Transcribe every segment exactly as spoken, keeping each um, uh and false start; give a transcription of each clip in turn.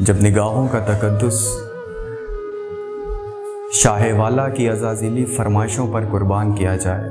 जब निगाहों का तकद्दुस शाहवाला की अज़ाज़िली फरमाइशों पर कुर्बान किया जाए,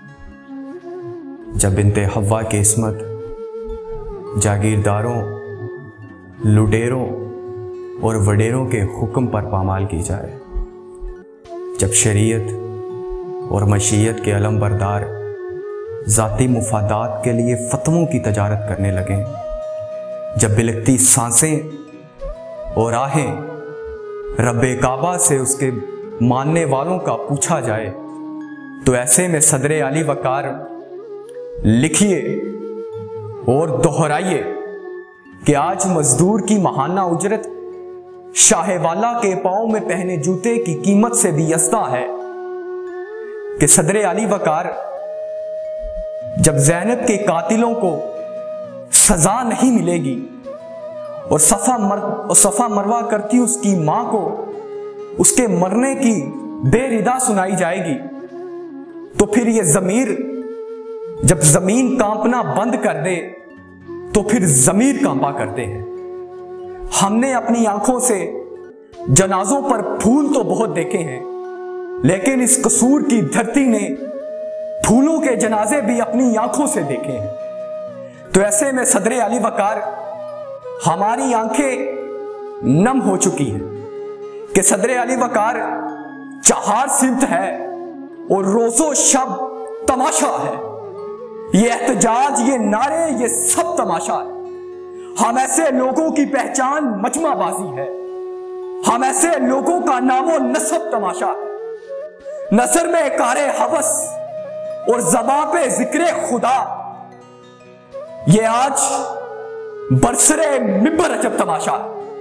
जब बिन्ते हव्वा की इस्मत जागीरदारों, लुटेरों और वडेरों के हुक्म पर पामाल की जाए, जब शरीयत और मशीयत के अलम बरदार ज़ाती मुफादात के लिए फतवों की तजारत करने लगें, जब बिलखती सांसें और आहें रब्बे काबा से उसके मानने वालों का पूछा जाए, तो ऐसे में सदरे अली वकार लिखिए और दोहराइए कि आज मजदूर की महाना उजरत शाहवाला के पांव में पहने जूते की कीमत से भी यस्ता है कि सदरे अली वकार जब ज़ैनब के कातिलों को सजा नहीं मिलेगी और सफा मर और सफा मरवा करती उसकी मां को उसके मरने की बेरिदा सुनाई जाएगी, तो फिर ये जमीर जब जमीन कांपना बंद कर दे तो फिर जमीर कांपा करते हैं। हमने अपनी आंखों से जनाजों पर फूल तो बहुत देखे हैं, लेकिन इस कसूर की धरती ने फूलों के जनाजे भी अपनी आंखों से देखे हैं। तो ऐसे में सदरे अली वकार हमारी आंखें नम हो चुकी हैं कि सदरे अली वकार चहार सिमत है और रोजो शब तमाशा है। ये एहतजाज, ये नारे, ये सब तमाशा है। हम ऐसे लोगों की पहचान मजमाबाजी है, हम ऐसे लोगों का नामो नसब तमाशा है। नसर में कारे हवस और ज़बां पे जिक्रे खुदा, ये आज बरसरे मिंबर अजब तमाशा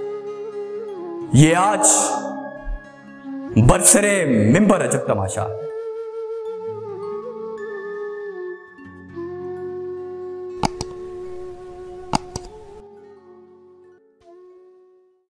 है। ये आज बरसरे मिंबर अजब तमाशा है।